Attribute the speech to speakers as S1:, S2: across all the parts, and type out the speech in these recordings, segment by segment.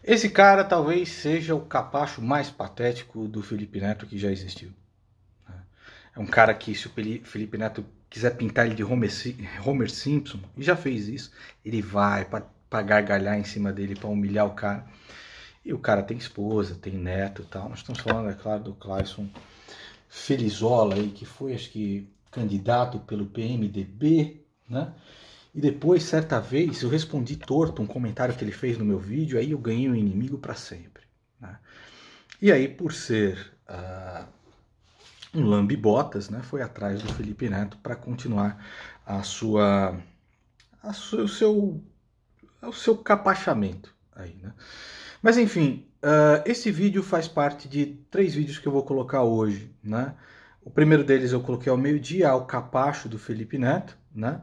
S1: Esse cara talvez seja o capacho mais patético do Felipe Neto que já existiu. É um cara que, se o Felipe Neto quiser pintar ele de Homer Simpson, e já fez isso, ele vai pra gargalhar em cima dele, pra humilhar o cara. E o cara tem esposa, tem neto e tal. Nós estamos falando, é claro, do Clayson Felizola, aí, que foi, acho que, candidato pelo PMDB, né? E depois, certa vez, eu respondi torto um comentário que ele fez no meu vídeo, aí eu ganhei um inimigo para sempre. Né? E aí, por ser um lambe-botas, né, foi atrás do Felipe Neto para continuar o seu capachamento aí, né? Mas enfim, esse vídeo faz parte de 3 vídeos que eu vou colocar hoje, né? O primeiro deles eu coloquei ao meio-dia, ao capacho do Felipe Neto, né?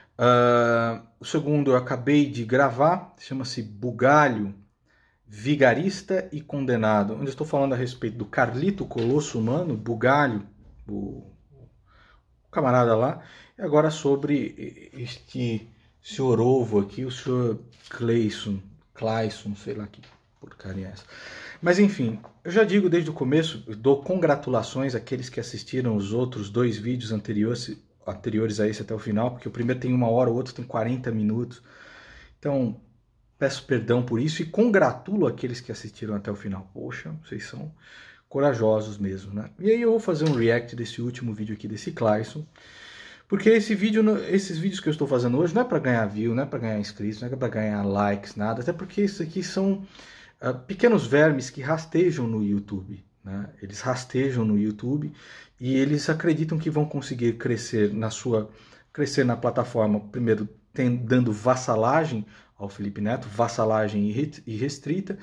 S1: O segundo eu acabei de gravar, chama-se Bugalho, Vigarista e Condenado, onde eu estou falando a respeito do Carlito Colosso Humano, Bugalho, o camarada lá, e agora sobre este senhor ovo aqui, o senhor Clayson, sei lá que porcaria é essa. Mas enfim, eu já digo desde o começo, dou congratulações àqueles que assistiram os outros 2 vídeos anteriores a esse até o final, porque o primeiro tem 1 hora, o outro tem 40 minutos. Então, peço perdão por isso e congratulo aqueles que assistiram até o final. Poxa, vocês são corajosos mesmo, né? E aí eu vou fazer um react desse último vídeo aqui, desse Clayson, porque esses vídeos que eu estou fazendo hoje não é para ganhar view, não é para ganhar inscritos, não é para ganhar likes, nada, até porque isso aqui são pequenos vermes que rastejam no YouTube, né? Eles rastejam no YouTube e eles acreditam que vão conseguir crescer na plataforma, primeiro dando vassalagem ao Felipe Neto, vassalagem irrestrita,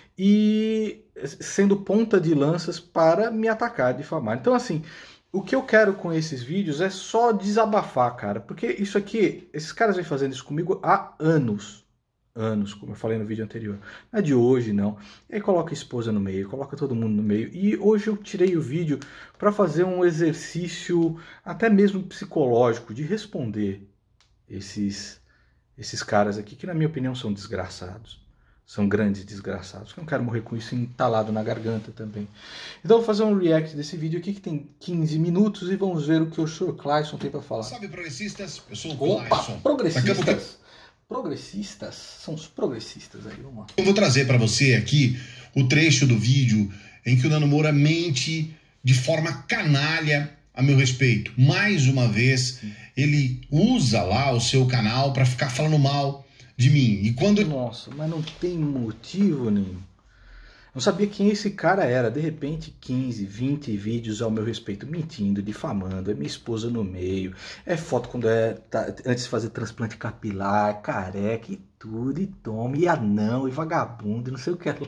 S1: e sendo ponta de lanças para me atacar, difamar. Então, assim, o que eu quero com esses vídeos é só desabafar, cara, porque isso aqui, esses caras vêm fazendo isso comigo há anos, como eu falei no vídeo anterior. Não é de hoje, não. E aí coloca a esposa no meio, coloca todo mundo no meio. E hoje eu tirei o vídeo para fazer um exercício até mesmo psicológico de responder esses caras aqui, que na minha opinião são desgraçados. São grandes desgraçados. Eu não quero morrer com isso entalado na garganta também. Então eu vou fazer um react desse vídeo aqui que tem 15 minutos e vamos ver o que o Sr. Clayson tem para falar.
S2: Salve, progressistas, eu sou o
S1: Clayson. Opa, progressistas.
S2: Progressistas?
S1: São os progressistas aí, vamos lá.
S2: Eu vou trazer para você aqui o trecho do vídeo em que o Nando Moura mente de forma canalha a meu respeito. Mais uma vez, ele usa lá o seu canal para ficar falando mal de mim. E quando...
S1: Nossa, mas não tem motivo nenhum. Não sabia quem esse cara era. De repente, 15, 20 vídeos ao meu respeito, mentindo, difamando. É minha esposa no meio. É foto quando antes de fazer transplante capilar, careca e tudo, e toma, e anão, e vagabundo, e não sei o que lá.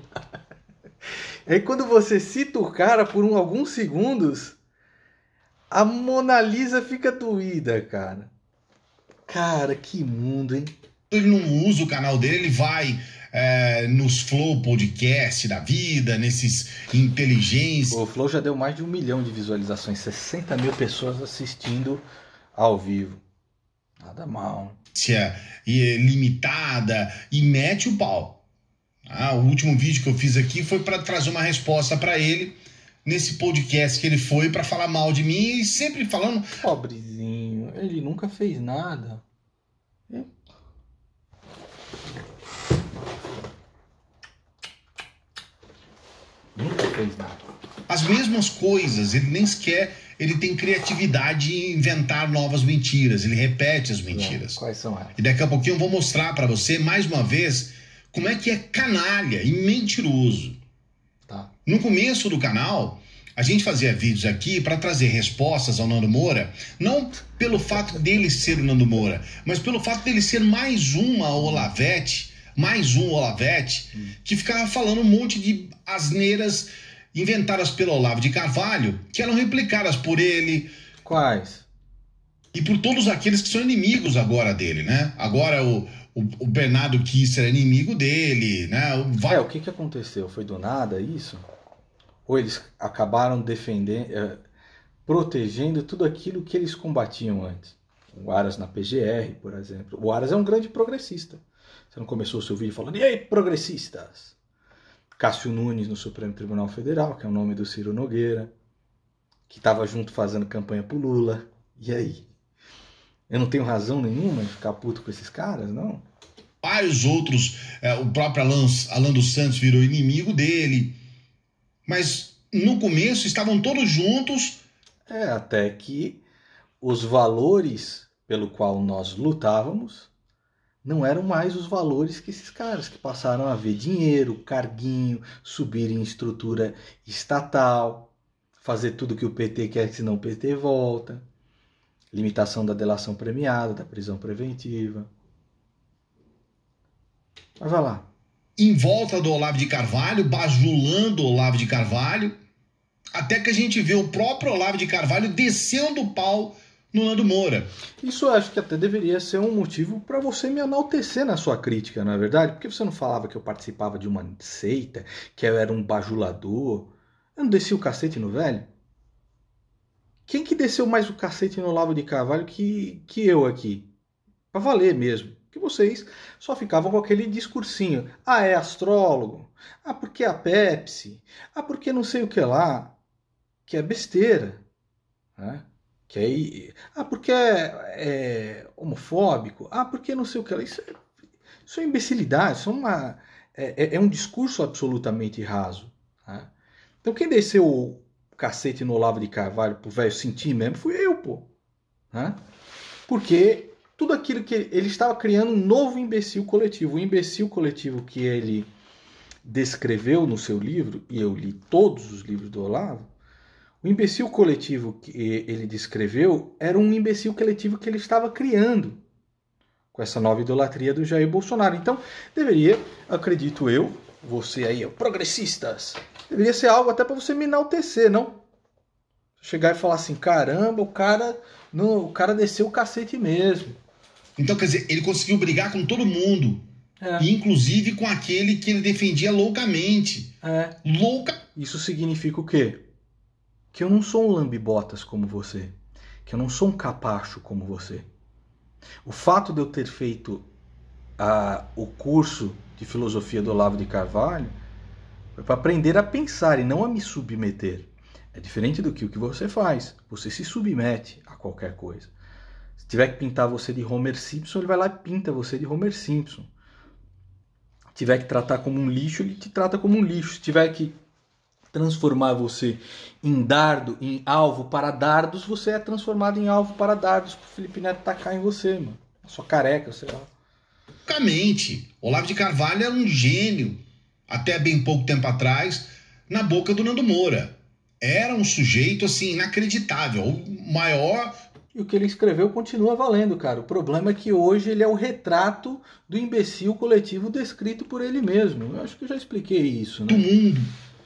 S1: E aí quando você cita o cara por alguns segundos, a Mona Lisa fica doída, cara. Cara, que mundo, hein?
S2: Ele não usa o canal dele, ele vai nos Flow Podcast da vida, nesses inteligência.
S1: O Flow já deu mais de 1 milhão de visualizações, 60 mil pessoas assistindo ao vivo. Nada mal.
S2: Limitada e mete o pau. O último vídeo que eu fiz aqui foi para trazer uma resposta para ele nesse podcast que ele foi para falar mal de mim e sempre falando...
S1: Pobrezinho, ele nunca fez nada. Nunca fez nada.
S2: As mesmas coisas, ele nem sequer... Ele tem criatividade em inventar novas mentiras, ele repete as mentiras.
S1: Quais são elas?
S2: E daqui a pouquinho eu vou mostrar para você, mais uma vez, como é que é canalha e mentiroso.
S1: Tá.
S2: No começo do canal, a gente fazia vídeos aqui para trazer respostas ao Nando Moura, não pelo fato dele ser o Nando Moura, mas pelo fato dele ser mais um Olavete, que ficava falando um monte de asneiras inventadas pelo Olavo de Carvalho, que eram replicadas por ele.
S1: Quais?
S2: E por todos aqueles que são inimigos agora dele, né? Agora o Bernardo Kister é inimigo dele, né?
S1: O que aconteceu? Foi do nada isso? Ou eles acabaram defendendo, protegendo tudo aquilo que eles combatiam antes? O Aras na PGR, por exemplo. O Aras é um grande progressista. Você não começou o seu vídeo falando, e aí, progressistas? Cássio Nunes no Supremo Tribunal Federal, que é o nome do Ciro Nogueira, que estava junto fazendo campanha pro Lula. E aí? Eu não tenho razão nenhuma em ficar puto com esses caras, não?
S2: Vários outros, o próprio Alan dos Santos virou inimigo dele. Mas no começo estavam todos juntos.
S1: Até que os valores pelo qual nós lutávamos não eram mais os valores que esses caras que passaram a ver dinheiro, carguinho, subir em estrutura estatal, fazer tudo que o PT quer, senão o PT volta, limitação da delação premiada, da prisão preventiva. Mas vai lá.
S2: Em volta do Olavo de Carvalho, bajulando o Olavo de Carvalho, até que a gente vê o próprio Olavo de Carvalho descendo o pau no Nando Moura.
S1: Isso eu acho que até deveria ser um motivo para você me enaltecer na sua crítica, não é verdade? Porque você não falava que eu participava de uma seita, que eu era um bajulador. Eu não desci o cacete no velho? Quem que desceu mais o cacete no Olavo de Carvalho que eu aqui? Pra valer mesmo. Que vocês só ficavam com aquele discursinho. Ah, é astrólogo. Ah, porque a Pepsi. Ah, porque não sei o que lá. Que é besteira. Né? Que aí, porque é homofóbico. Ah, porque não sei o que lá. Isso é imbecilidade. Isso é um discurso absolutamente raso. Né? Então quem desceu o cacete no Olavo de Carvalho pro velho sentir mesmo fui eu, pô. Né? Porque tudo aquilo que ele estava criando um novo imbecil coletivo. O imbecil coletivo que ele descreveu no seu livro, e eu li todos os livros do Olavo, o imbecil coletivo que ele descreveu era um imbecil coletivo que ele estava criando com essa nova idolatria do Jair Bolsonaro. Então, deveria, acredito eu, você aí, progressistas, deveria ser algo até para você me enaltecer, não? Chegar e falar assim, caramba, o cara desceu o cacete mesmo.
S2: Então, quer dizer, ele conseguiu brigar com todo mundo. Inclusive com aquele que ele defendia loucamente.
S1: Isso significa o quê? Que eu não sou um lambibotas como você. Que eu não sou um capacho como você. O fato de eu ter feito o curso de filosofia do Olavo de Carvalho foi para aprender a pensar e não a me submeter. É diferente do que o que você faz. Você se submete a qualquer coisa. Se tiver que pintar você de Homer Simpson, ele vai lá e pinta você de Homer Simpson. Se tiver que tratar como um lixo, ele te trata como um lixo. Se tiver que transformar você em alvo para dardos, você é transformado em alvo para dardos pro Felipe Neto tacar em você, mano. A sua careca, sei lá.
S2: Loucamente. Olavo de Carvalho era um gênio, até bem pouco tempo atrás, na boca do Nando Moura. Era um sujeito, assim, inacreditável. O maior...
S1: E o que ele escreveu continua valendo, cara. O problema é que hoje ele é o retrato do imbecil coletivo descrito por ele mesmo. Eu acho que eu já expliquei isso, né?
S2: Do mundo.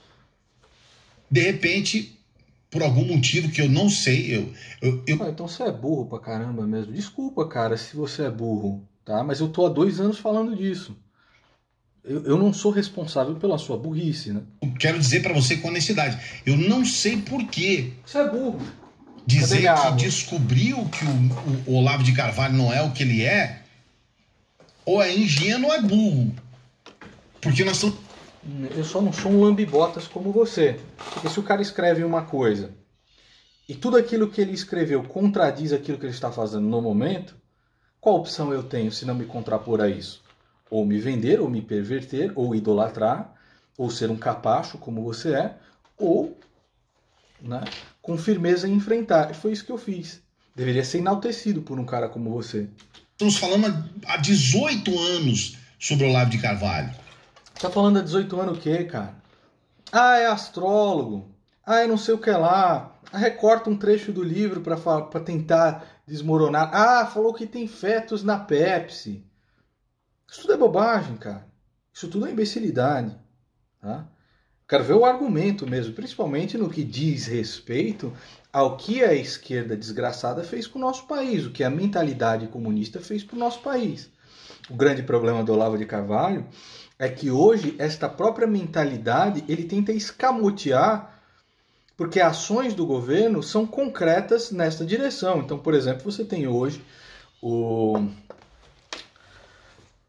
S2: De repente, por algum motivo que eu não sei,
S1: então você é burro pra caramba mesmo. Desculpa, cara, se você é burro, tá? Mas eu tô há 2 anos falando disso. Eu não sou responsável pela sua burrice, né?
S2: Eu quero dizer pra você com honestidade, eu não sei por quê.
S1: Você é burro.
S2: Dizer que descobriu que o Olavo de Carvalho não é o que ele é, ou é ingênuo ou é burro. Porque nós estamos...
S1: Eu só não sou um lambibotas como você. Porque se o cara escreve uma coisa e tudo aquilo que ele escreveu contradiz aquilo que ele está fazendo no momento, qual opção eu tenho se não me contrapor a isso? Ou me vender, ou me perverter, ou idolatrar, ou ser um capacho como você é, ou, né, com firmeza enfrentar. E foi isso que eu fiz. Deveria ser enaltecido por um cara como você.
S2: Estamos falando há 18 anos sobre o Olavo de Carvalho.
S1: Tá falando há 18 anos o quê, cara? Ah, é astrólogo. Ah, é não sei o que lá. Ah, recorta um trecho do livro para tentar desmoronar. Ah, falou que tem fetos na Pepsi. Isso tudo é bobagem, cara. Isso tudo é imbecilidade. Tá? Quero ver o argumento mesmo, principalmente no que diz respeito ao que a esquerda desgraçada fez com o nosso país, o que a mentalidade comunista fez para o nosso país. O grande problema do Olavo de Carvalho é que hoje esta própria mentalidade ele tenta escamotear porque ações do governo são concretas nesta direção. Então, por exemplo, você tem hoje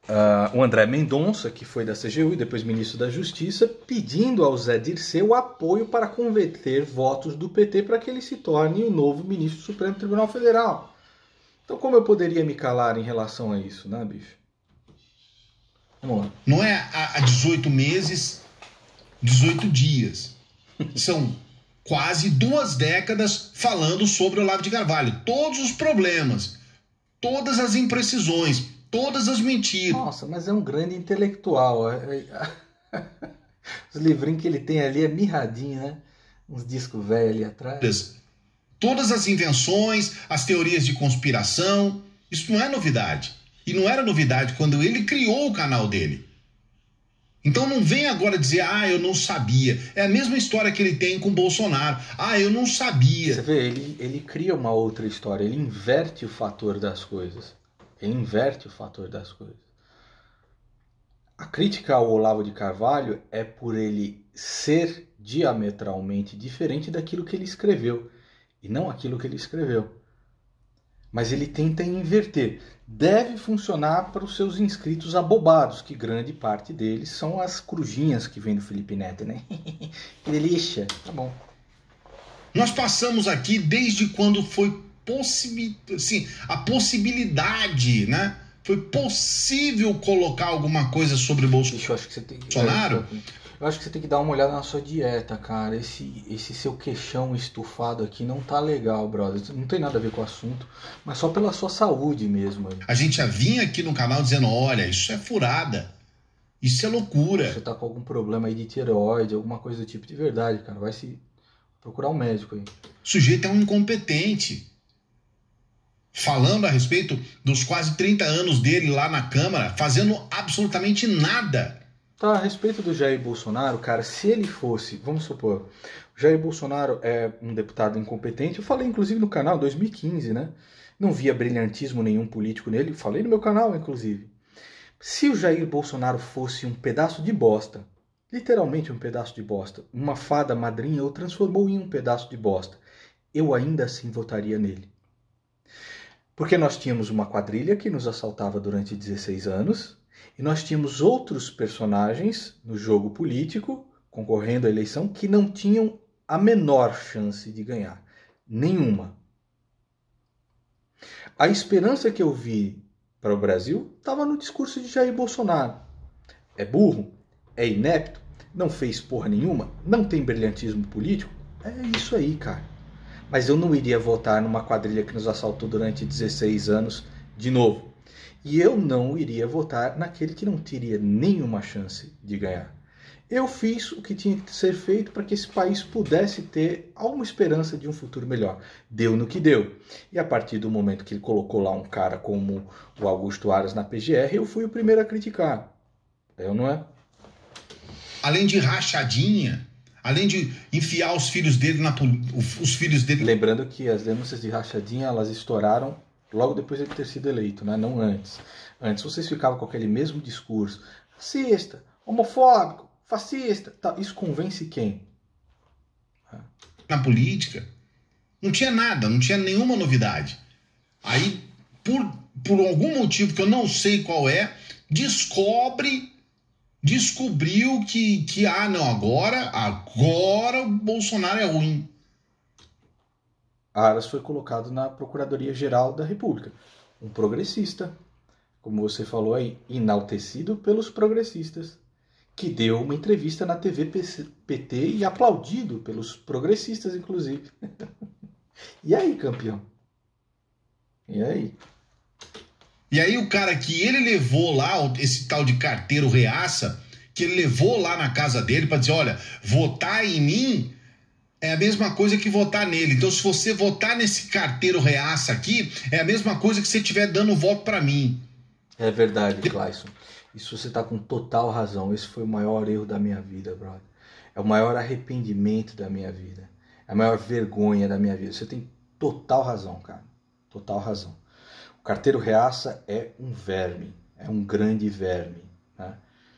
S1: o André Mendonça, que foi da CGU e depois ministro da Justiça, pedindo ao Zé Dirceu o apoio para converter votos do PT para que ele se torne o novo ministro do Supremo Tribunal Federal. Então como eu poderia me calar em relação a isso, né, bicho? Vamos lá.
S2: Não é há 18 meses, 18 dias. São quase 2 décadas falando sobre o Olavo de Carvalho. Todos os problemas, todas as imprecisões, todas as mentiras.
S1: Nossa, mas é um grande intelectual. Os livrinhos que ele tem ali é mirradinho, né? Uns discos velhos ali atrás.
S2: Todas as invenções, as teorias de conspiração, isso não é novidade. E não era novidade quando ele criou o canal dele. Então não vem agora dizer, eu não sabia. É a mesma história que ele tem com o Bolsonaro. Eu não sabia.
S1: Você vê, ele cria uma outra história, ele inverte o fator das coisas. Ele inverte o fator das coisas. A crítica ao Olavo de Carvalho é por ele ser diametralmente diferente daquilo que ele escreveu. E não aquilo que ele escreveu. Mas ele tenta inverter. Deve funcionar para os seus inscritos abobados, que grande parte deles são as corujinhas que vem do Felipe Neto, né? Que delícia. Tá bom.
S2: Nós passamos aqui desde quando foi a possibilidade, né? Foi possível colocar alguma coisa sobre
S1: Bicho, eu acho que você tem
S2: Bolsonaro?
S1: Eu acho que você tem que dar uma olhada na sua dieta, cara. Esse seu queixão estufado aqui não tá legal, brother. Não tem nada a ver com o assunto, mas só pela sua saúde mesmo.
S2: A gente já vinha aqui no canal dizendo, olha, isso é furada. Isso é loucura.
S1: Você tá com algum problema aí de tireoide, alguma coisa do tipo de verdade, cara. Vai se procurar um médico aí.
S2: O sujeito é um incompetente. Falando a respeito dos quase 30 anos dele lá na Câmara, fazendo absolutamente nada.
S1: Tá, a respeito do Jair Bolsonaro, cara, se ele fosse, vamos supor, o Jair Bolsonaro é um deputado incompetente, eu falei inclusive no canal, 2015, né? Não via brilhantismo nenhum político nele, falei no meu canal, inclusive. Se o Jair Bolsonaro fosse um pedaço de bosta, literalmente um pedaço de bosta, uma fada madrinha o transformou em um pedaço de bosta, eu ainda assim votaria nele. Porque nós tínhamos uma quadrilha que nos assaltava durante 16 anos, e nós tínhamos outros personagens no jogo político, concorrendo à eleição, que não tinham a menor chance de ganhar. Nenhuma. A esperança que eu vi para o Brasil estava no discurso de Jair Bolsonaro. É burro? É inepto? Não fez porra nenhuma? Não tem brilhantismo político? É isso aí, cara. Mas eu não iria votar numa quadrilha que nos assaltou durante 16 anos de novo. E eu não iria votar naquele que não teria nenhuma chance de ganhar. Eu fiz o que tinha que ser feito para que esse país pudesse ter alguma esperança de um futuro melhor. Deu no que deu. E a partir do momento que ele colocou lá um cara como o Augusto Aras na PGR, eu fui o primeiro a criticar. Eu não é?
S2: Além de rachadinha, além de enfiar os filhos dele os filhos dele.
S1: Lembrando que as denúncias de rachadinha, elas estouraram logo depois de ele ter sido eleito, né? Não antes. Antes vocês ficavam com aquele mesmo discurso. Racista, homofóbico, fascista. Tá. Isso convence quem?
S2: Na política, não tinha nada, não tinha nenhuma novidade. Aí, por algum motivo que eu não sei qual é, descobriu que não, agora o Bolsonaro é ruim.
S1: Aras foi colocado na Procuradoria-Geral da República. Um progressista, como você falou aí, enaltecido pelos progressistas, que deu uma entrevista na TV PT e aplaudido pelos progressistas, inclusive. E aí, campeão? E aí?
S2: E aí o cara que ele levou lá, esse tal de carteiro reaça, que ele levou lá na casa dele para dizer, olha, votar em mim é a mesma coisa que votar nele. Então, se você votar nesse carteiro reaça aqui, é a mesma coisa que você estiver dando voto para mim.
S1: É verdade, Clayson. Isso você tá com total razão. Esse foi o maior erro da minha vida, brother. É o maior arrependimento da minha vida. É a maior vergonha da minha vida. Você tem total razão, cara. Total razão. O carteiro reaça é um verme. É um grande verme, né?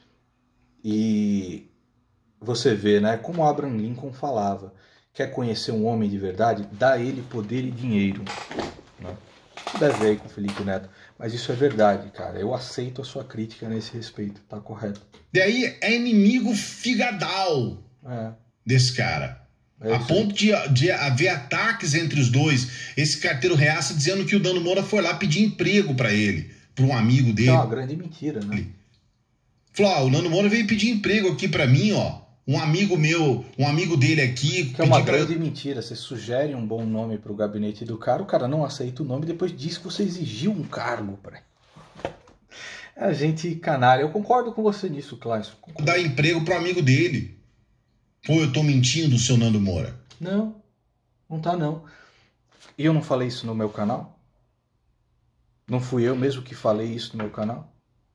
S1: E você vê, né, como Abraham Lincoln falava, quer conhecer um homem de verdade? Dá a ele poder e dinheiro, né? Deve ver aí com o Felipe Neto. Mas isso é verdade, cara. Eu aceito a sua crítica nesse respeito, tá correto.
S2: Daí é inimigo figadal desse cara. A ponto de haver ataques entre os dois. Esse carteiro reaça dizendo que o Nando Moura foi lá pedir emprego para ele, para um amigo dele.
S1: É uma grande mentira, né?
S2: Falou, o Nando Moura veio pedir emprego aqui para mim, ó. Um amigo meu, um amigo dele aqui.
S1: Que é uma grande mentira. Você sugere um bom nome para o gabinete do cara, o cara não aceita o nome e depois diz que você exigiu um cargo para ele. É a gente canalha. Eu concordo com você nisso, Clássico.
S2: Dar emprego pro amigo dele. Ou eu tô mentindo, seu Nando Moura?
S1: Não, não tá não. E eu não falei isso no meu canal? Não fui eu mesmo que falei isso no meu canal?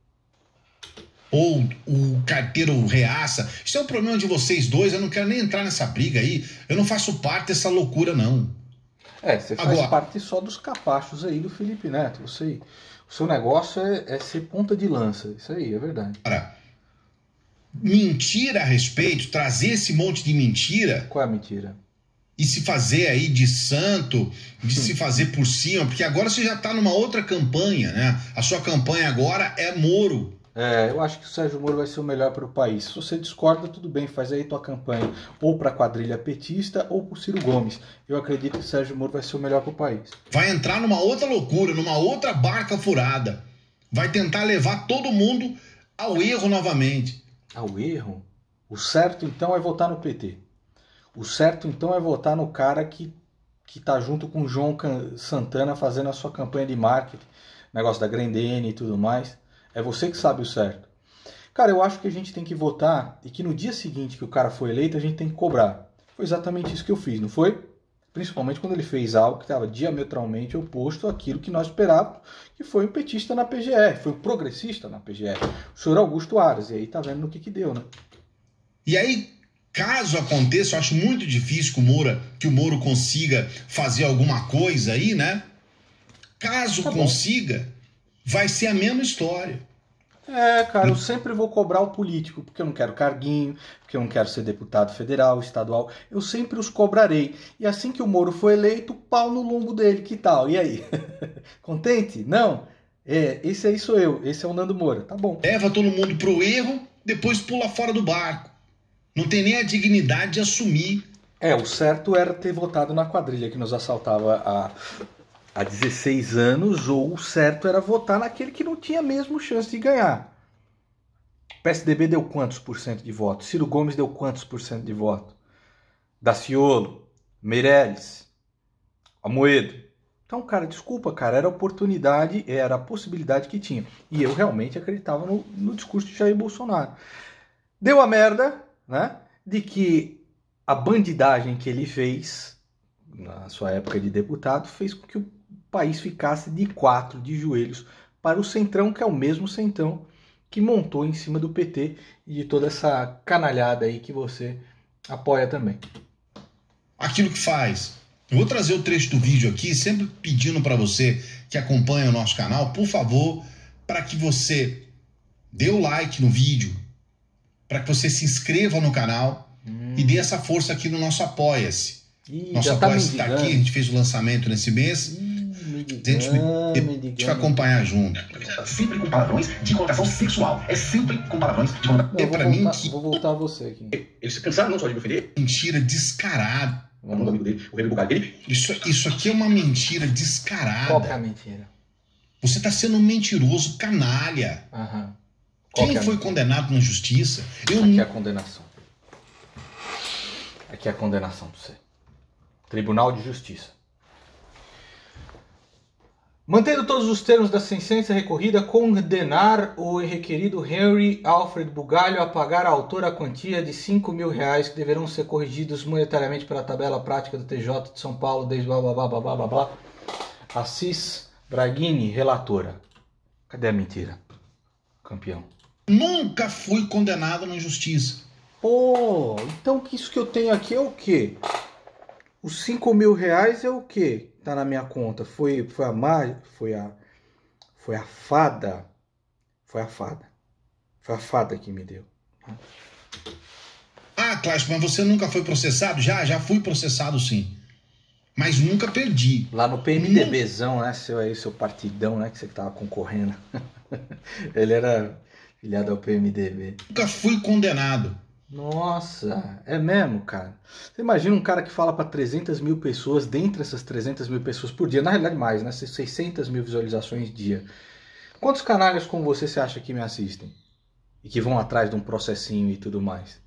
S2: Ou o carteiro reaça. Isso é um problema de vocês dois, eu não quero nem entrar nessa briga aí. Eu não faço parte dessa loucura, não.
S1: Você faz parte só dos capachos aí do Felipe Neto. O seu negócio é ser ponta de lança. Isso aí, é verdade.
S2: Cara, mentira a respeito, trazer esse monte de mentira.
S1: Qual é a mentira?
S2: E se fazer aí de santo, de se fazer por cima, porque agora você já tá numa outra campanha, né? A sua campanha agora é Moro.
S1: Eu acho que o Sérgio Moro vai ser o melhor para o país. Se você discorda, tudo bem, faz aí tua campanha ou para a quadrilha petista ou para o Ciro Gomes. Eu acredito que o Sérgio Moro vai ser o melhor para o país.
S2: Vai entrar numa outra loucura, numa outra barca furada. Vai tentar levar todo mundo ao erro novamente.
S1: Ao erro? O certo, então, é votar no PT. O certo, então, é votar no cara que tá junto com o João Santana fazendo a sua campanha de marketing, negócio da Grendene e tudo mais. É você que sabe o certo. Cara, eu acho que a gente tem que votar e que no dia seguinte que o cara foi eleito, a gente tem que cobrar. Foi exatamente isso que eu fiz, não foi? Principalmente quando ele fez algo que estava diametralmente oposto àquilo que nós esperávamos, que foi um petista na PGR, foi um progressista na PGR, o senhor Augusto Aras. E aí tá vendo no que deu, né?
S2: E aí, caso aconteça, eu acho muito difícil que o Moro consiga fazer alguma coisa aí, né? Caso consiga, vai ser a mesma história.
S1: Cara, eu sempre vou cobrar o político, porque eu não quero carguinho, porque eu não quero ser deputado federal, estadual. Eu sempre os cobrarei. E assim que o Moro for eleito, pau no lombo dele, que tal? E aí? Contente? Não? Esse aí sou eu, esse é o Nando Moura, tá bom.
S2: Leva todo mundo pro erro, depois pula fora do barco. Não tem nem a dignidade de assumir.
S1: O certo era ter votado na quadrilha que nos assaltava há 16 anos, ou o certo era votar naquele que não tinha mesmo chance de ganhar. O PSDB deu quantos por cento de voto? Ciro Gomes deu quantos por cento de voto? Daciolo, Meirelles, Amoedo. Então, cara, desculpa, cara, era a oportunidade, era a possibilidade que tinha. E eu realmente acreditava no discurso de Jair Bolsonaro. Deu a merda, né, de que a bandidagem que ele fez na sua época de deputado fez com que o país ficasse de quatro, de joelhos, para o Centrão, que é o mesmo Centrão que montou em cima do PT e de toda essa canalhada aí que você apoia também.
S2: Aquilo que faz. Eu vou trazer o trecho do vídeo aqui, sempre pedindo para você que acompanha o nosso canal, por favor, para que você dê o like no vídeo, para que você se inscreva no canal e dê essa força aqui no nosso Apoia-se. Nosso Apoia-se está aqui, a gente fez o lançamento nesse mês. A gente vai acompanhar junto.
S3: Sempre com palavrões de conotação sexual. É sempre com palavrões de conotação.
S1: Vou voltar a você aqui.
S3: Eles cansaram não só de me ofender.
S2: Mentira descarada.
S3: O nome do amigo dele, o Remy Bugatti dele.
S2: Isso aqui é uma mentira descarada.
S1: Qual que é a mentira?
S2: Você está sendo um mentiroso canalha. Quem foi condenado na justiça?
S1: Aqui é a condenação. Aqui é a condenação para você. Tribunal de Justiça. Mantendo todos os termos da sentença recorrida, condenar o requerido Henry Alfred Bugalho a pagar à autora a quantia de R$5.000 que deverão ser corrigidos monetariamente pela tabela prática do TJ de São Paulo desde blá blá blá blá blá blá blá. Assis Braghini, relatora. Cadê a mentira? Campeão.
S2: Nunca fui condenado na justiça.
S1: Então isso que eu tenho aqui é o quê? Os R$5.000 é o quê? Tá na minha conta. Foi a fada. Foi a fada. Foi a fada que me deu.
S2: Clássico, mas você nunca foi processado? Já fui processado sim. mas nunca perdi.
S1: Lá no PMDBzão, né? Seu partidão, né? Que você tava concorrendo. Ele era filiado ao PMDB.
S2: Nunca fui condenado.
S1: Nossa, é mesmo, cara? Você imagina um cara que fala para 300 mil pessoas, dentre essas 300 mil pessoas por dia, na realidade mais, né? 600 mil visualizações dia. Quantos canalhas como você acha que me assistem? E que vão atrás de um processinho e tudo mais?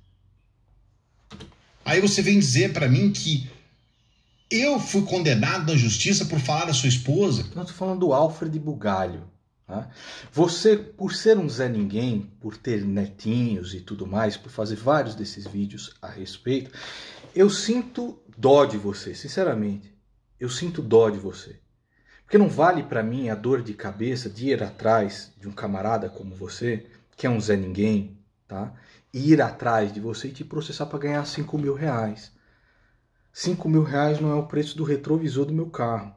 S2: Aí você vem dizer para mim que eu fui condenado na justiça por falar da sua esposa?
S1: Não, estou falando do Alfred Bugalho. Tá? Você, por ser um Zé Ninguém, por ter netinhos e tudo mais, por fazer vários desses vídeos a respeito, eu sinto dó de você, sinceramente. Eu sinto dó de você. Porque não vale para mim a dor de cabeça de ir atrás de um camarada como você, que é um Zé Ninguém, tá? E ir atrás de você e te processar para ganhar 5 mil reais. 5 mil reais não é o preço do retrovisor do meu carro,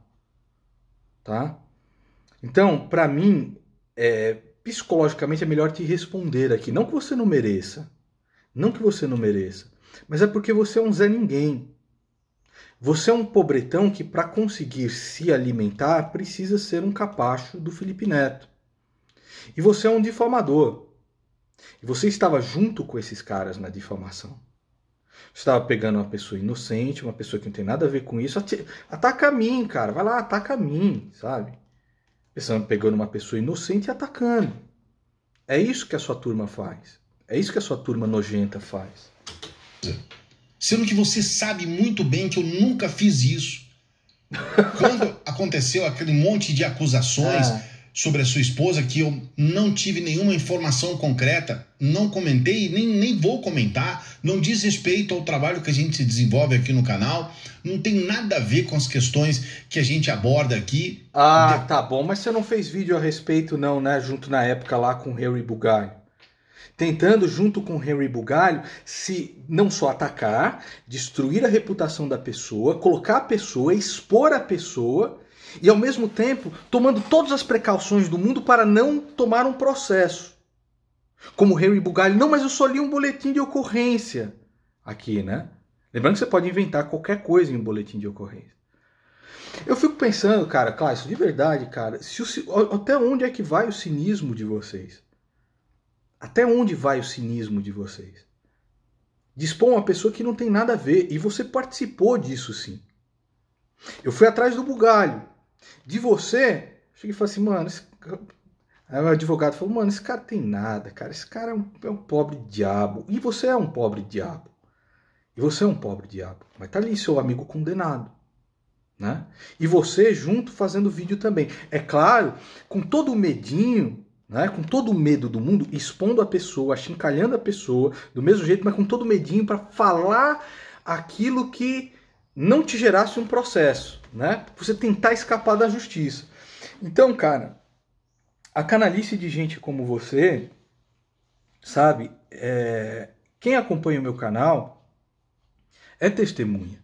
S1: tá? Então, para mim, psicologicamente é melhor te responder aqui. Não que você não mereça, não que você não mereça, mas é porque você é um Zé Ninguém. Você é um pobretão que, para conseguir se alimentar, precisa ser um capacho do Felipe Neto. E você é um difamador. E você estava junto com esses caras na difamação. Você estava pegando uma pessoa inocente, uma pessoa que não tem nada a ver com isso. Ataca a mim, cara. Vai lá, ataca a mim, sabe? Pegando uma pessoa inocente e atacando. É isso que a sua turma faz. É isso que a sua turma nojenta faz.
S2: Sendo que você sabe muito bem que eu nunca fiz isso. Quando aconteceu aquele monte de acusações sobre a sua esposa, que eu não tive nenhuma informação concreta, não comentei, nem vou comentar, não diz respeito ao trabalho que a gente desenvolve aqui no canal, não tem nada a ver com as questões que a gente aborda aqui.
S1: Tá bom, mas você não fez vídeo a respeito não, né, junto na época lá com o Henry Bugalho? Tentando, junto com o Henry Bugalho, se não só atacar, destruir a reputação da pessoa, colocar a pessoa, expor a pessoa, e ao mesmo tempo tomando todas as precauções do mundo para não tomar um processo. Como o Henry Bugalho, não, mas eu só li um boletim de ocorrência aqui, né? Lembrando que você pode inventar qualquer coisa em um boletim de ocorrência. Eu fico pensando, cara, Cláudio, de verdade, cara, até onde é que vai o cinismo de vocês? Até onde vai o cinismo de vocês? Dispor uma pessoa que não tem nada a ver, e você participou disso sim. Eu fui atrás do Bugalho. De você, cheguei e falei assim, mano, aí o advogado falou, mano, esse cara tem nada, cara, esse cara é um pobre diabo. E você é um pobre diabo. E você é um pobre diabo. Mas tá ali seu amigo condenado, né? E você junto fazendo vídeo também. É claro, com todo o medinho, né? Com todo o medo do mundo, expondo a pessoa, achincalhando a pessoa, do mesmo jeito, mas com todo o medinho para falar aquilo que não te gerasse um processo, né? Você tentar escapar da justiça. Então, cara, a canalice de gente como você, sabe? Quem acompanha o meu canal é testemunha.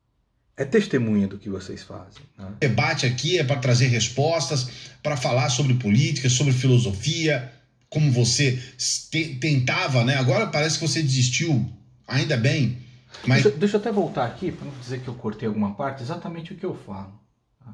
S1: É testemunha do que vocês fazem, né?
S2: O debate aqui é para trazer respostas, para falar sobre política, sobre filosofia, como você tentava, né? Agora parece que você desistiu, ainda bem. Mas...
S1: Deixa eu até voltar aqui, para não dizer que eu cortei alguma parte, exatamente o que eu falo. Tá?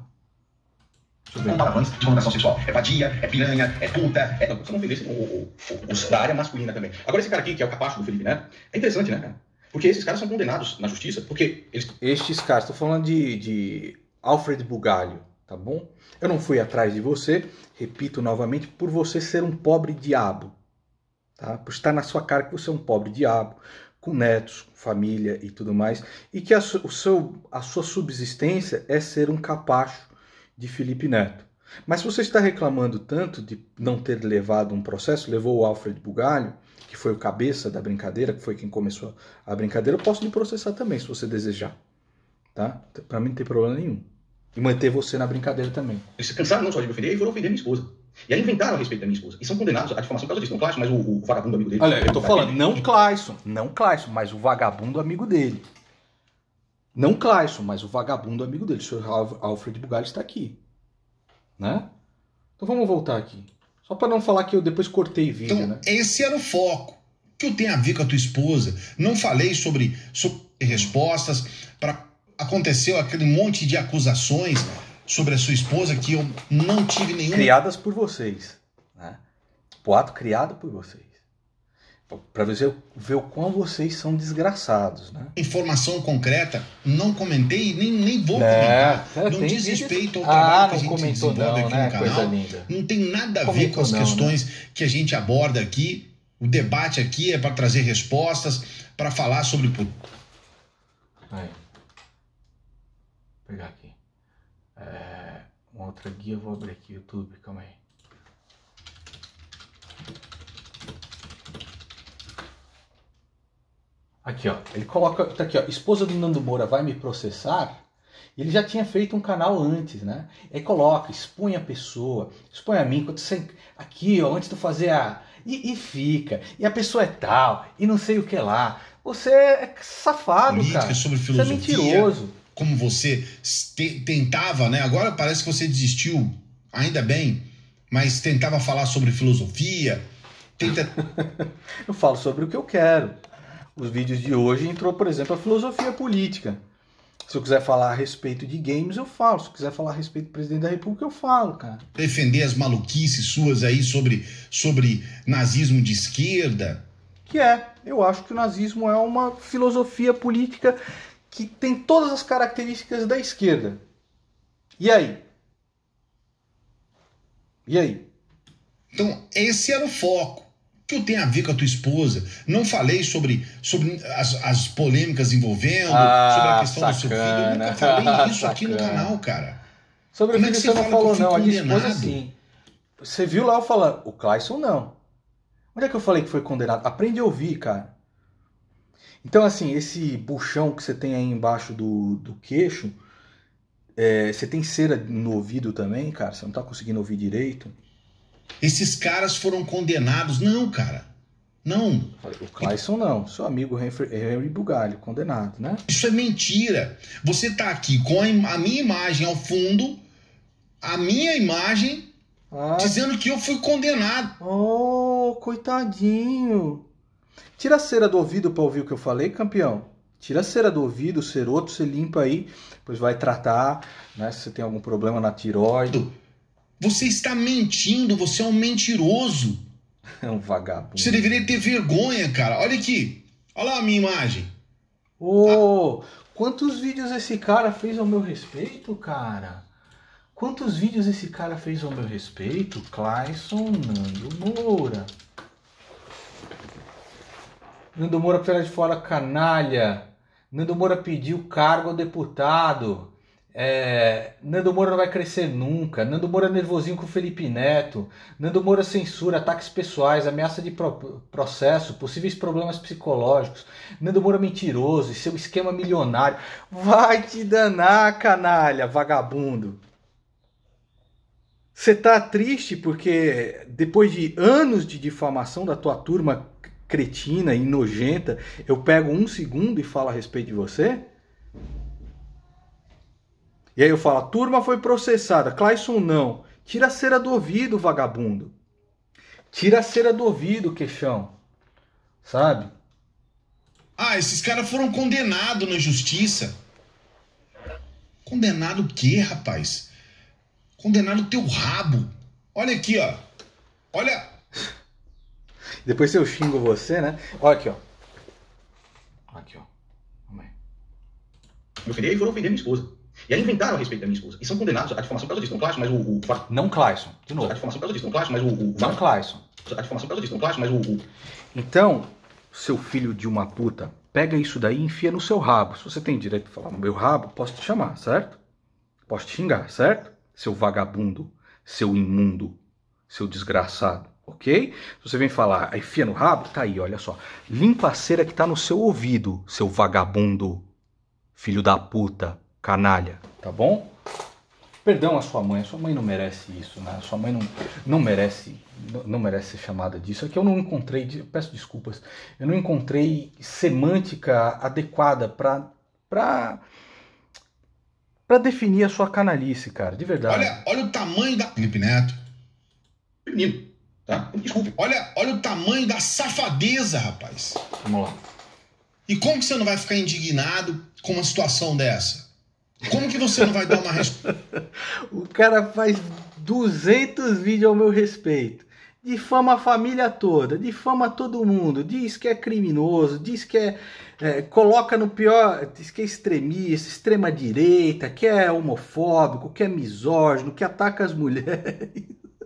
S3: Com palavrões de conotação sexual. É vadia, é piranha, é puta. Não, você não ofendesse os da área masculina também. Agora esse cara aqui, que é o capacho do Felipe Neto, é interessante, né, cara? Porque esses caras são condenados na justiça, porque eles...
S1: Estes caras, estou falando de Alfred Bugalho, tá bom? Eu não fui atrás de você, repito novamente, por você ser um pobre diabo, tá? Por estar na sua cara que você é um pobre diabo, com netos, com família e tudo mais, e que a sua subsistência é ser um capacho de Felipe Neto. Mas se você está reclamando tanto de não ter levado um processo, levou o Alfred Bugalho, que foi o cabeça da brincadeira, que foi quem começou a brincadeira, eu posso lhe processar também, se você desejar. Tá? Para mim não tem problema nenhum. E manter você na brincadeira também.
S3: Eles se cansaram não só de me ofender, e foram ofender minha esposa. E aí inventaram a respeito da minha esposa. E são condenados à difamação por causa disso. Não Clayson, mas o vagabundo amigo dele.
S1: Olha, eu tô falando, não Clayson, mas o vagabundo amigo dele. Não Clayson, mas o vagabundo amigo dele. O senhor Alfred Bugalho está aqui. Né? Então vamos voltar aqui. Só para não falar que eu depois cortei vídeo,
S2: então,
S1: né?
S2: Esse era o foco. O que eu tenho a ver com a tua esposa? Não falei sobre respostas para aconteceu aquele monte de acusações sobre a sua esposa que eu não tive nenhuma...
S1: Criadas por vocês, né? Boato criado por vocês. Para você ver o quão vocês são desgraçados, né?
S2: Informação concreta, não comentei, nem vou comentar. Não diz respeito ao trabalho que a gente desenvolve aqui no canal. Não tem nada a ver com as questões que a gente aborda aqui. O debate aqui é para trazer respostas, para falar sobre...
S1: Aí. Vou pegar aqui. Uma outra guia, eu vou abrir aqui o YouTube, calma aí. Aqui, ó, ele coloca, tá aqui, ó, esposa do Nando Moura vai me processar. Ele já tinha feito um canal antes, né? Aí coloca, expõe a pessoa, expõe a mim, quando você, aqui, ó, antes de fazer a... E fica, e a pessoa é tal, e não sei o que lá. Você é safado,
S2: política,
S1: cara.
S2: sobre filosofia,
S1: você é mentiroso.
S2: Como você tentava, né? Agora parece que você desistiu, ainda bem, mas tentava falar sobre filosofia.
S1: Eu falo sobre o que eu quero. Os vídeos de hoje entrou, por exemplo, a filosofia política. Se eu quiser falar a respeito de games, eu falo. Se eu quiser falar a respeito do presidente da República, eu falo, cara.
S2: Defender as maluquices suas aí sobre nazismo de esquerda.
S1: Eu acho que o nazismo é uma filosofia política que tem todas as características da esquerda. E aí? E aí?
S2: Então, esse era o foco. O que tem a ver com a tua esposa? Não falei sobre as polêmicas envolvendo, sobre a questão do seu filho. Eu nunca falei isso aqui no canal, cara.
S1: Sobre o filho você não falou, não. A minha esposa, sim. Você viu lá eu falando, o Clayson não. Onde é que eu falei que foi condenado? Aprende a ouvir, cara. Então, assim, esse buchão que você tem aí embaixo do queixo, você tem cera no ouvido também, cara? Você não tá conseguindo ouvir direito?
S2: Esses caras foram condenados. Não, cara. Não.
S1: O Clayson não. Seu amigo Henry Bugalho, condenado, né?
S2: Isso é mentira. Você tá aqui com a minha imagem ao fundo, a minha imagem, dizendo que eu fui condenado.
S1: Oh, coitadinho. Tira a cera do ouvido pra ouvir o que eu falei, campeão. Tira a cera do ouvido, o ceroto, você limpa aí, depois vai tratar, né? Se você tem algum problema na tireoide.
S2: Você está mentindo, você é um mentiroso.
S1: É um vagabundo.
S2: Você deveria ter vergonha, cara. Olha aqui. Olha lá a minha imagem.
S1: Quantos vídeos esse cara fez ao meu respeito, cara? Quantos vídeos esse cara fez ao meu respeito? Clayson Nando Moura. Nando Moura pela de fora, canalha. Nando Moura pediu cargo ao deputado. Nando Moura não vai crescer nunca. Nando Moura nervosinho com o Felipe Neto. Nando Moura censura, ataques pessoais, ameaça de processo, possíveis problemas psicológicos. Nando Moura mentiroso e seu esquema milionário. Vai te danar, canalha, vagabundo. Você tá triste porque depois de anos de difamação da tua turma cretina e nojenta, eu pego um segundo e falo a respeito de você? E aí eu falo, a turma foi processada, Clayson não. Tira a cera do ouvido, vagabundo. Tira a cera do ouvido, queixão. Sabe?
S2: Esses caras foram condenados na justiça. Condenado o quê, rapaz? Condenado teu rabo. Olha aqui, ó. Olha.
S1: Depois eu xingo você, né? Olha aqui, ó. Aqui, ó. Vamos aí.
S3: Me ofenderam e foram ofender minha esposa. E aí inventaram a respeito da minha esposa. E são condenados à difamação por causa disso. Não Clayson, mas
S1: Não Clayson, de novo.
S3: A difamação por causa disso. Não Clayson, mas
S1: Não Clayson.
S3: A difamação por causa disso. Não Clayson, mas
S1: Então, seu filho de uma puta, pega isso daí e enfia no seu rabo. Se você tem direito de falar no meu rabo, posso te chamar, certo? Posso te xingar, certo? Seu vagabundo, seu imundo, seu desgraçado, ok? Se você vem falar, enfia no rabo, tá aí, olha só. Limpa a cera que tá no seu ouvido, seu vagabundo, filho da puta, canalha, tá bom? Perdão a sua mãe não merece isso, né? A sua mãe não merece ser chamada disso. É que eu não encontrei, peço desculpas, eu não encontrei semântica adequada pra definir a sua canalice, cara, de verdade.
S2: Olha o tamanho da... Felipe Neto.
S3: menino, tá? Desculpe.
S2: Olha o tamanho da safadeza, rapaz.
S1: Vamos lá.
S2: E como que você não vai ficar indignado com uma situação dessa? Como que você não vai dar uma resposta?
S1: O cara faz 200 vídeos ao meu respeito. Difama a família toda, difama todo mundo, diz que é criminoso, diz que coloca no pior, diz que é extremista, extrema direita, que é homofóbico, que é misógino, que ataca as mulheres.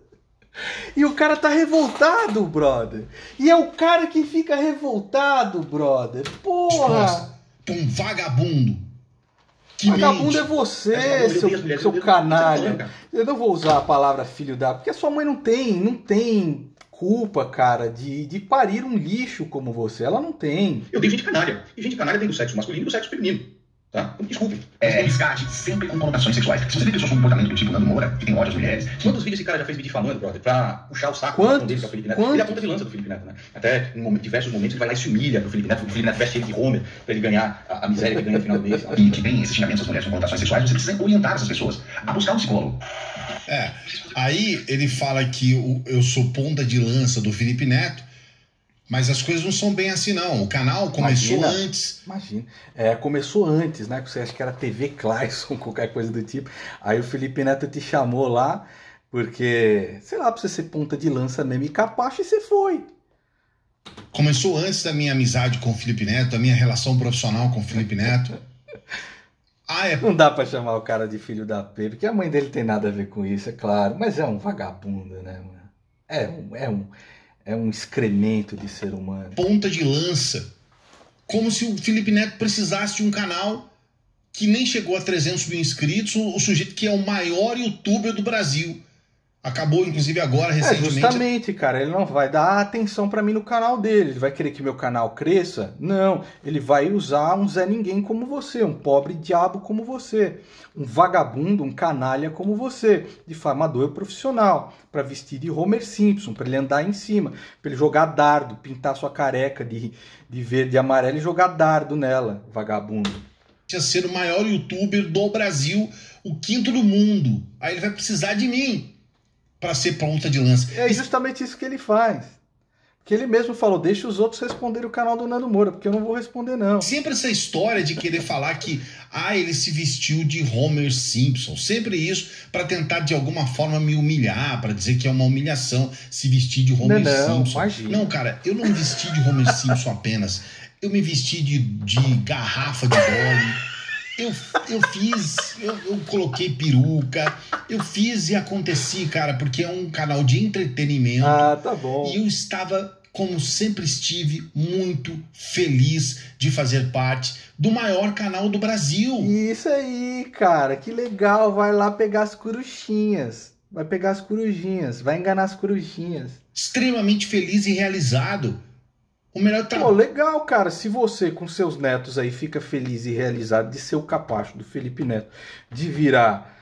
S1: E o cara tá revoltado, brother. E é o cara que fica revoltado, brother. Porra!
S2: Um vagabundo.
S1: Vagabundo é você, seu canalha. Eu não vou usar a palavra filho da... Porque a sua mãe não tem culpa, cara, de parir um lixo como você. Ela não tem.
S3: Eu tenho gente canalha. E gente canalha tem do sexo masculino e do sexo feminino. Tá? Desculpe. Resgate sempre com conotações sexuais. Se você vê pessoas com comportamento do tipo Nando Moura, que tem ódio às mulheres... Quantos vídeos esse cara já fez me difamando, brother, pra puxar o saco dele, que é o Felipe Neto? Ele é a ponta de lança do Felipe Neto, né? Até em diversos momentos ele vai lá e se humilha pro Felipe Neto. O Felipe Neto veste ele de Homer pra ele ganhar a miséria que ganha no final do mês. E que tem esses xingamentos às mulheres com conotações sexuais, você precisa orientar essas pessoas a buscar um psicólogo.
S2: Aí ele fala que eu sou ponta de lança do Felipe Neto, mas as coisas não são bem assim, não. O canal começou antes.
S1: Imagina. Começou antes, né? Você acha que era TV Clayson, qualquer coisa do tipo. Aí o Felipe Neto te chamou lá, porque, sei lá, pra você ser ponta de lança mesmo e capacho, e você foi.
S2: Começou antes da minha amizade com o Felipe Neto, a minha relação profissional com o Felipe Neto.
S1: Não dá pra chamar o cara de filho da P, porque a mãe dele tem nada a ver com isso, é claro. Mas é um vagabundo, né, mano? É um excremento de ser humano.
S2: Ponta de lança. Como se o Felipe Neto precisasse de um canal que nem chegou a 300 mil inscritos, o sujeito que é o maior youtuber do Brasil. Acabou, inclusive, agora, recentemente.
S1: Justamente, cara, ele não vai dar atenção pra mim no canal dele. Ele vai querer que meu canal cresça? Não, ele vai usar um Zé Ninguém como você, um pobre diabo como você, um vagabundo, um canalha como você, difamador profissional, pra vestir de Homer Simpson, pra ele andar em cima, pra ele jogar dardo, pintar sua careca de verde e amarelo e jogar dardo nela, vagabundo.
S2: Ser o maior youtuber do Brasil, o quinto do mundo. Aí ele vai precisar de mim para ser ponta de lança.
S1: É justamente isso que ele faz. Porque ele mesmo falou, deixa os outros responderem o canal do Nando Moura, porque eu não vou responder, não.
S2: Sempre essa história de querer falar que ele se vestiu de Homer Simpson. Sempre isso para tentar, de alguma forma, me humilhar, para dizer que é uma humilhação se vestir de Homer Simpson.
S1: Imagina.
S2: Não, cara, eu não me vesti de Homer Simpson apenas. Eu me vesti de garrafa de Dolly. Eu coloquei peruca, eu fiz e aconteci, cara, porque é um canal de entretenimento.
S1: Tá bom.
S2: E eu estava, como sempre estive, muito feliz de fazer parte do maior canal do Brasil.
S1: Isso aí, cara, que legal. Vai lá pegar as coruchinhas. Vai pegar as corujinhas, vai enganar as corujinhas.
S2: Extremamente feliz e realizado. O melhor
S1: trabalho. Legal, cara. Se você, com seus netos aí, fica feliz e realizado de ser o capacho do Felipe Neto, de virar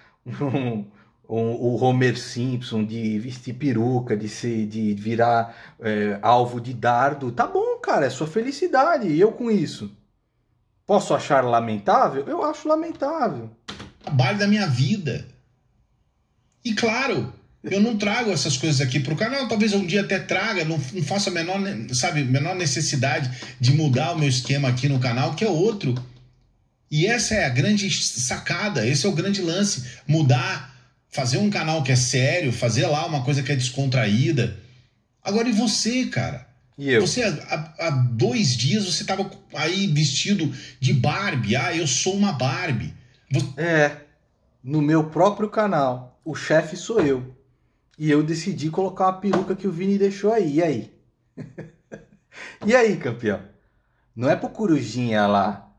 S1: o Homer Simpson, de vestir peruca, de virar alvo de dardo, tá bom, cara. É sua felicidade. E eu com isso. Posso achar lamentável? Eu acho lamentável.
S2: Trabalho da minha vida. E claro... Eu não trago essas coisas aqui pro canal, talvez um dia até traga, não faço a menor necessidade de mudar o meu esquema aqui no canal, que é outro. E essa é a grande sacada, esse é o grande lance, mudar, fazer um canal que é sério, fazer lá uma coisa que é descontraída. Agora, e você, cara?
S1: E eu?
S2: Você, há 2 dias, você tava aí vestido de Barbie, eu sou uma Barbie.
S1: No meu próprio canal, o chefe sou eu. E eu decidi colocar uma peruca que o Vini deixou aí. E aí? E aí, campeão? Não é pro corujinha lá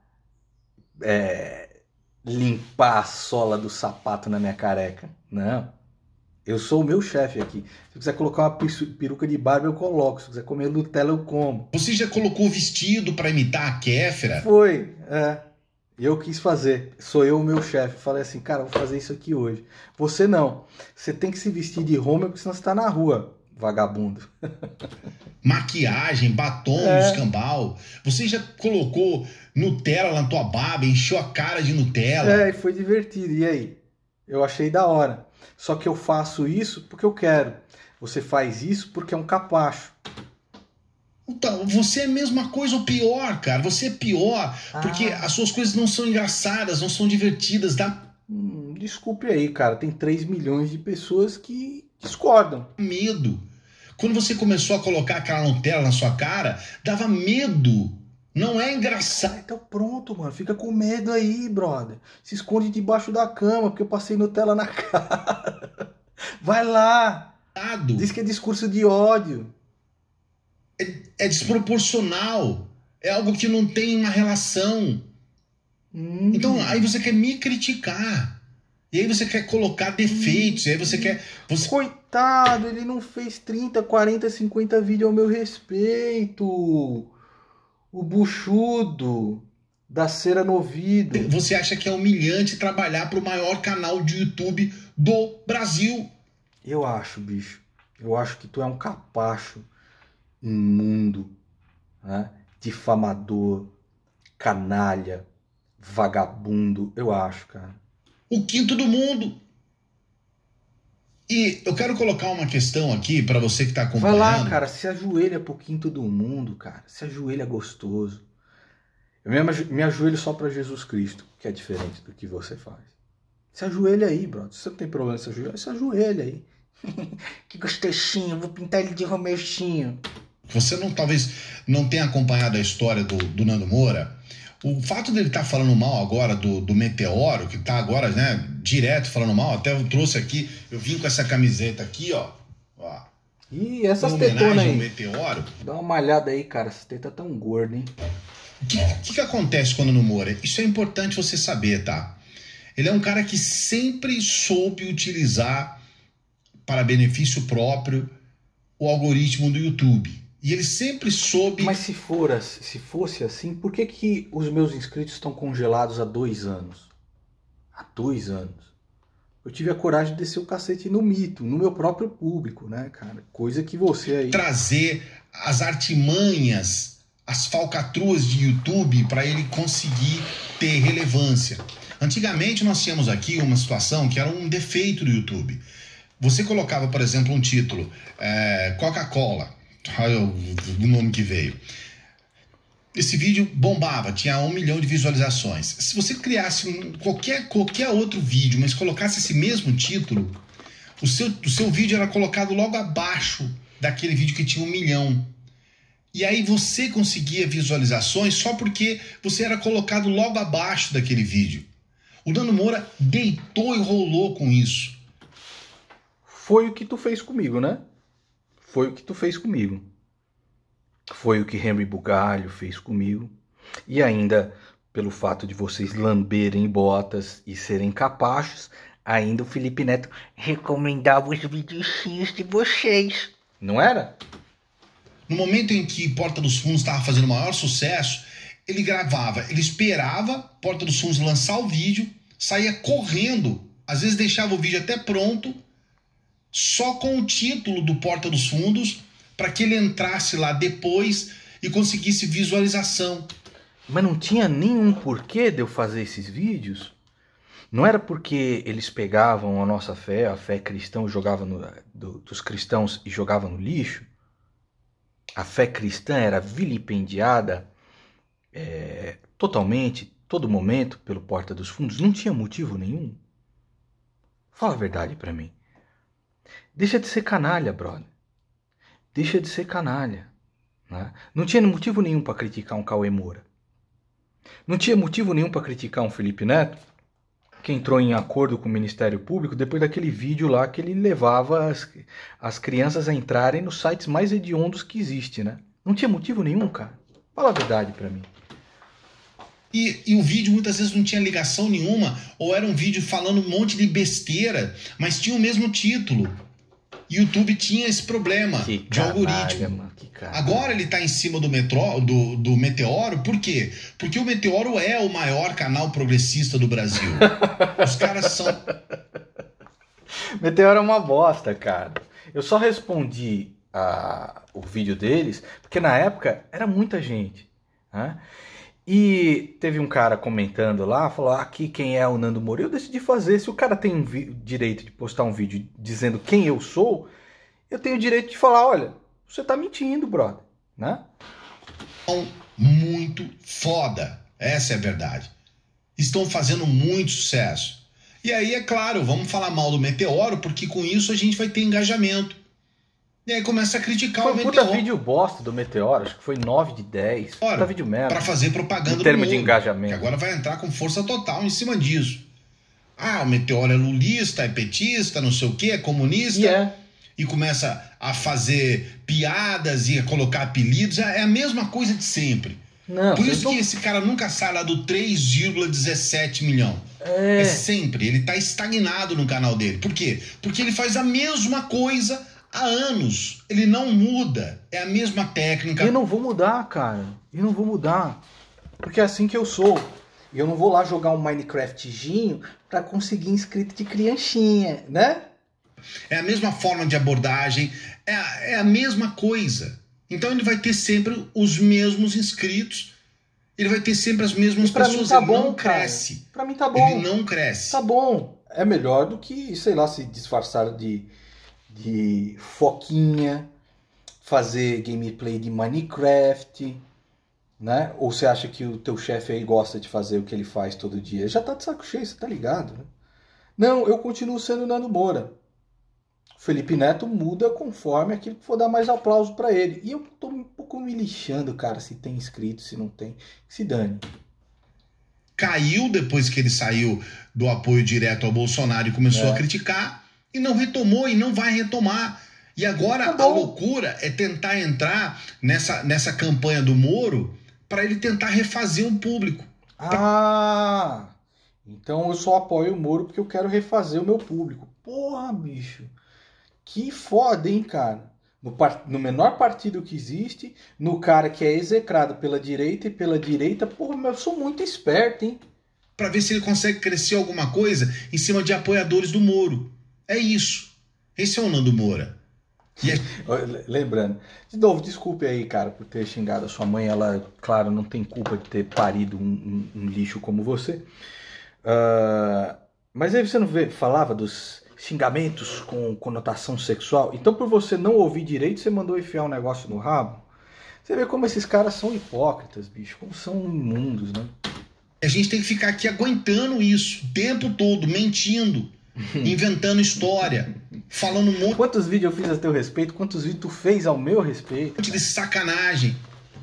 S1: limpar a sola do sapato na minha careca. Não. Eu sou o meu chefe aqui. Se quiser colocar uma peruca de barba, eu coloco. Se quiser comer Nutella, eu como.
S2: Você já colocou vestido para imitar a Kéfera?
S1: Foi, Eu quis fazer. Sou eu o meu chefe. Falei assim, cara, vou fazer isso aqui hoje. Você não. Você tem que se vestir de Homer, porque senão você tá na rua, vagabundo.
S2: Maquiagem, batom, escambau. Você já colocou Nutella na tua barba, encheu a cara de Nutella?
S1: E foi divertido. E aí? Eu achei da hora. Só que eu faço isso porque eu quero. Você faz isso porque é um capacho.
S2: Então, você é a mesma coisa ou pior, cara. Você é pior, porque as suas coisas não são engraçadas, não são divertidas, dá
S1: Desculpe aí, cara. Tem 3 milhões de pessoas que discordam.
S2: medo. Quando você começou a colocar aquela Nutella na sua cara, dava medo. Não é engraçado.
S1: Então pronto, mano. Fica com medo aí, brother. Se esconde debaixo da cama, porque eu passei Nutella na cara. Vai lá. Diz que é discurso de ódio.
S2: É desproporcional. É algo que não tem uma relação. Então, aí você quer me criticar. E aí você quer colocar defeitos. E aí você quer...
S1: Coitado, ele não fez 30, 40, 50 vídeos ao meu respeito. O buchudo da cera no ouvido.
S2: Você acha que é humilhante trabalhar para o maior canal de YouTube do Brasil?
S1: Eu acho, bicho. Eu acho que tu é um capacho imundo, né? Difamador, canalha, vagabundo. Eu acho, cara.
S2: O quinto do mundo. E eu quero colocar uma questão aqui para você que está acompanhando.
S1: Vai lá, cara. Se ajoelha pro quinto do mundo, cara. Se ajoelha gostoso. Eu me ajoelho só para Jesus Cristo, que é diferente do que você faz. Se ajoelha aí, brother. Se você não tem problema de se ajoelha aí. Que gostoshinho, vou pintar ele de Romerchinho.
S2: Você talvez não tenha acompanhado a história do Nando Moura. O fato dele estar falando mal agora do Meteoro, que está agora, né, direto falando mal, até eu trouxe aqui, eu vim com essa camiseta aqui, ó.
S1: E essas tetonas aí?
S2: Meteoro.
S1: Dá uma malhada aí, cara. Essa teta tão gorda, hein?
S2: O que acontece com o Nando Moura? Isso é importante você saber, tá? Ele é um cara que sempre soube utilizar para benefício próprio o algoritmo do YouTube. E ele sempre soube...
S1: Mas se fosse assim, por que os meus inscritos estão congelados há 2 anos? Há 2 anos. Eu tive a coragem de descer o cacete no mito, no meu próprio público, né, cara? Coisa que você aí...
S2: Trazer as artimanhas, as falcatruas de YouTube para ele conseguir ter relevância. Antigamente nós tínhamos aqui uma situação que era um defeito do YouTube. Você colocava, por exemplo, um título, Coca-Cola, o nome que veio. Esse vídeo bombava, tinha 1 milhão de visualizações. Se você criasse qualquer outro vídeo, mas colocasse esse mesmo título, o seu vídeo era colocado logo abaixo daquele vídeo que tinha 1 milhão. E aí você conseguia visualizações só porque você era colocado logo abaixo daquele vídeo. O Nando Moura deitou e rolou com isso.
S1: Foi o que tu fez comigo, né? Foi o que tu fez comigo. Foi o que Henry Bugalho fez comigo. E ainda, pelo fato de vocês lamberem botas e serem capachos, ainda o Felipe Neto recomendava os videozinhos de vocês. Não era?
S2: No momento em que Porta dos Fundos estava fazendo o maior sucesso, ele gravava, ele esperava Porta dos Fundos lançar o vídeo, saía correndo, às vezes deixava o vídeo até pronto, só com o título do Porta dos Fundos, para que ele entrasse lá depois e conseguisse visualização.
S1: Mas não tinha nenhum porquê de eu fazer esses vídeos? Não era porque eles pegavam a nossa fé, a fé cristã, jogavam dos cristãos e jogavam no lixo? A fé cristã era vilipendiada totalmente, todo momento, pelo Porta dos Fundos? Não tinha motivo nenhum? Fala a verdade pra mim. Deixa de ser canalha, brother. Deixa de ser canalha. Né? Não tinha motivo nenhum para criticar um Cauê Moura. Não tinha motivo nenhum para criticar um Felipe Neto, que entrou em acordo com o Ministério Público depois daquele vídeo lá que ele levava as crianças a entrarem nos sites mais hediondos que existe, né? Não tinha motivo nenhum, cara. Fala a verdade pra mim.
S2: E o vídeo muitas vezes não tinha ligação nenhuma, ou era um vídeo falando um monte de besteira, mas tinha o mesmo título. YouTube tinha esse problema de algoritmo.
S1: Mano,
S2: agora ele está em cima do Meteoro, por quê? Porque o Meteoro é o maior canal progressista do Brasil. Os caras são...
S1: Meteoro é uma bosta, cara. Eu só respondi o vídeo deles porque na época era muita gente, né? E teve um cara comentando lá, falou, aqui quem é o Nando Moura? Eu decidi fazer, se o cara tem direito de postar um vídeo dizendo quem eu sou, eu tenho o direito de falar, olha, você tá mentindo, brother. né?
S2: Muito foda, essa é a verdade. Estão fazendo muito sucesso. E aí, é claro, vamos falar mal do Meteoro, porque com isso a gente vai ter engajamento. E aí começa a criticar o Meteoro.
S1: Foi um puta vídeo bosta do Meteoro, acho que foi 9 de 10. Puta vídeo merda.
S2: Para fazer propaganda
S1: em termos de engajamento.
S2: Que agora vai entrar com força total em cima disso. Ah, o Meteoro é lulista, é petista, não sei o que, é comunista. E começa a fazer piadas e a colocar apelidos. É a mesma coisa de sempre.
S1: Não,
S2: por isso que esse cara nunca sai lá do 3,17 milhão. É sempre. Ele tá estagnado no canal dele. Por quê? Porque ele faz a mesma coisa há anos. Ele não muda. É a mesma técnica.
S1: Eu não vou mudar, cara. Eu não vou mudar. Porque é assim que eu sou. E eu não vou lá jogar um Minecraftzinho pra conseguir inscrito de crianchinha, né?
S2: É a mesma forma de abordagem. É a mesma coisa. Então ele vai ter sempre os mesmos inscritos. Ele vai ter sempre as mesmas pessoas.
S1: Tá
S2: ele
S1: bom,
S2: não cresce.
S1: Pra mim tá bom.
S2: Ele não cresce.
S1: Tá bom. É melhor do que, sei lá, se disfarçar de foquinha, fazer gameplay de Minecraft, né? Ou você acha que o teu chefe aí gosta de fazer o que ele faz todo dia? Já tá de saco cheio, você tá ligado, né? Não, eu continuo sendo Nando Moura. Felipe Neto muda conforme aquilo que for dar mais aplauso pra ele. E eu tô um pouco me lixando, cara, se tem inscrito, se não tem. Se dane.
S2: Caiu depois que ele saiu do apoio direto ao Bolsonaro e começou a criticar. E não retomou e não vai retomar. E agora a loucura é tentar entrar nessa campanha do Moro para ele tentar refazer um público.
S1: Ah, então eu só apoio o Moro porque eu quero refazer o meu público. Porra, bicho. Que foda, hein, cara? No menor partido que existe, no cara que é execrado pela direita e pela direita, porra, eu sou muito esperto, hein?
S2: Pra ver se ele consegue crescer alguma coisa em cima de apoiadores do Moro. É isso. Esse é o Nando Moura.
S1: Lembrando, de novo, desculpe aí, cara, por ter xingado a sua mãe. Ela, claro, não tem culpa de ter parido um lixo como você. Mas aí você não falava dos xingamentos com conotação sexual? Então, por você não ouvir direito, você mandou enfiar um negócio no rabo? Você vê como esses caras são hipócritas, bicho, como são imundos, né?
S2: A gente tem que ficar aqui aguentando isso o tempo todo, mentindo, inventando história, falando um monte.
S1: Quantos vídeos eu fiz a teu respeito? Quantos vídeos tu fez ao meu respeito?
S2: De sacanagem.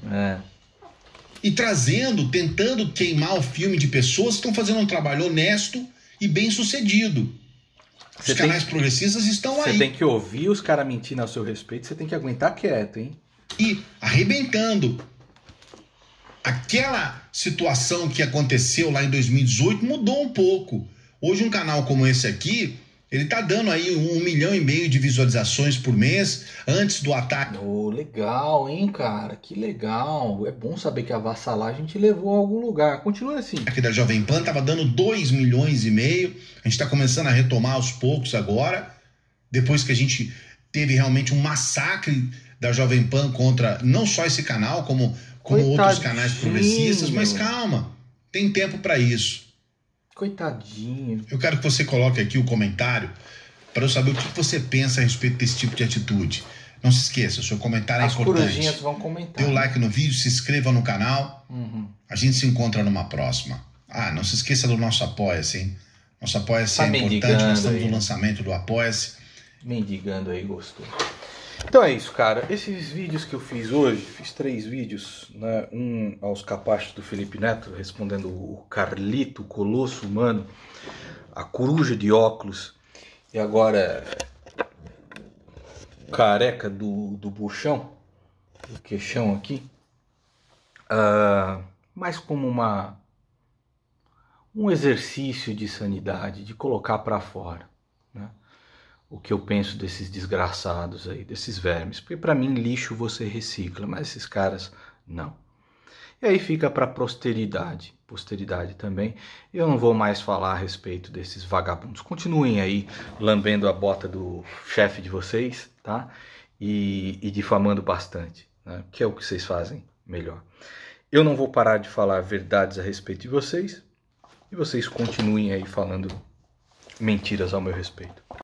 S2: E tentando queimar o filme de pessoas que estão fazendo um trabalho honesto e bem sucedido. Os canais progressistas estão aí.
S1: Você tem que ouvir os caras mentindo ao seu respeito, você tem que aguentar quieto, hein?
S2: E arrebentando. Aquela situação que aconteceu lá em 2018 mudou um pouco. Hoje um canal como esse aqui, ele tá dando aí 1,5 milhão de visualizações por mês antes do ataque.
S1: Legal, hein, cara? Que legal. É bom saber que a vassalagem te levou a algum lugar. Continua assim.
S2: Aqui da Jovem Pan tava dando 2,5 milhões. A gente tá começando a retomar aos poucos agora. Depois que a gente teve realmente um massacre da Jovem Pan contra não só esse canal, como outros canais progressistas. Mas calma, tem tempo para isso.
S1: Coitadinho.
S2: Eu quero que você coloque aqui o comentário para eu saber o que você pensa a respeito desse tipo de atitude. Não se esqueça, o seu comentário é importante. As
S1: corujinhas vão comentar.
S2: Dê o like no vídeo, se inscreva no canal. A gente se encontra numa próxima. Não se esqueça do nosso Apoia-se, hein? Nosso Apoia-se é importante, nós estamos no lançamento do Apoia-se.
S1: Mendigando aí, gostou. Então é isso, cara. Esses vídeos que eu fiz hoje, fiz 3 vídeos, né? Um aos capachos do Felipe Neto, respondendo o Carlito, o Colosso Humano, a coruja de óculos, e agora careca do buchão, do queixão aqui, mas como um exercício de sanidade, de colocar para fora, né? O que eu penso desses desgraçados aí, desses vermes. Porque para mim lixo você recicla, mas esses caras não. E aí fica para posteridade também. Eu não vou mais falar a respeito desses vagabundos. Continuem aí lambendo a bota do chefe de vocês, tá? E difamando bastante, né? Que é o que vocês fazem melhor. Eu não vou parar de falar verdades a respeito de vocês. E vocês continuem aí falando mentiras ao meu respeito.